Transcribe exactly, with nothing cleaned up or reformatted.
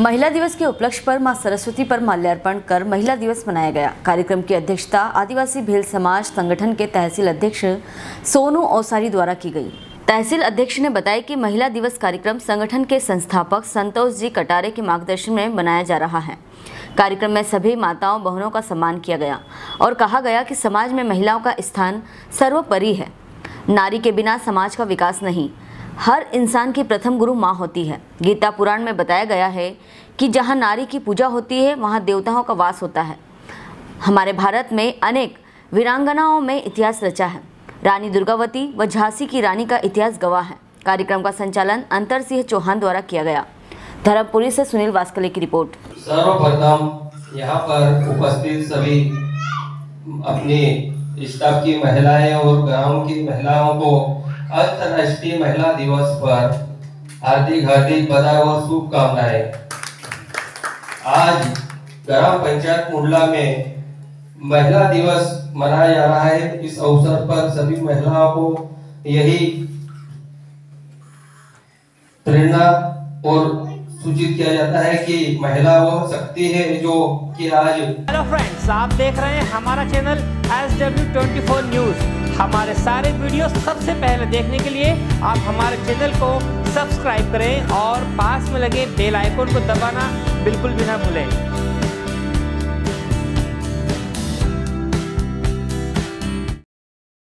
महिला दिवस के उपलक्ष्य पर मां सरस्वती पर माल्यार्पण कर महिला दिवस मनाया गया। कार्यक्रम की अध्यक्षता आदिवासी भील समाज संगठन के तहसील अध्यक्ष सोनू ओसारी द्वारा की गई। तहसील अध्यक्ष ने बताया कि महिला दिवस कार्यक्रम संगठन के संस्थापक संतोष जी कटारे के मार्गदर्शन में बनाया जा रहा है। कार्यक्रम में सभी माताओं बहनों का सम्मान किया गया और कहा गया कि समाज में महिलाओं का स्थान सर्वोपरि है। नारी के बिना समाज का विकास नहीं। हर इंसान की प्रथम गुरु माँ होती है। गीता पुराण में बताया गया है कि जहाँ नारी की पूजा होती है वहाँ देवताओं का वास होता है। हमारे भारत में अनेक वीरांगनाओं में इतिहास रचा है। रानी दुर्गावती व झांसी की रानी का इतिहास गवाह है। कार्यक्रम का संचालन अंतर सिंह चौहान द्वारा किया गया। धर्मपुरी से सुनील वास्कले की रिपोर्ट। सर्वप्रथम यहाँ पर उपस्थित सभी अपनी स्टाफ की महिलाएं और गांव की महिलाओं को अंतर्राष्ट्रीय महिला दिवस पर हार्दिक हार्दिक बधाई और शुभकामनाएं। आज ग्राम पंचायत मुंडला में महिला दिवस मनाया जा रहा है। इस अवसर पर सभी महिलाओं को यही प्रेरणा और सूचित किया जाता है कि महिला वह शक्ति है जो कि आज। हेलो फ्रेंड्स, आप देख रहे हैं हमारा channel S W twenty four news. हमारे सारे वीडियो सबसे पहले देखने के लिए आप हमारे चैनल को सब्सक्राइब करें और पास में लगे बेल आइकन को दबाना बिल्कुल भी ना भूलें।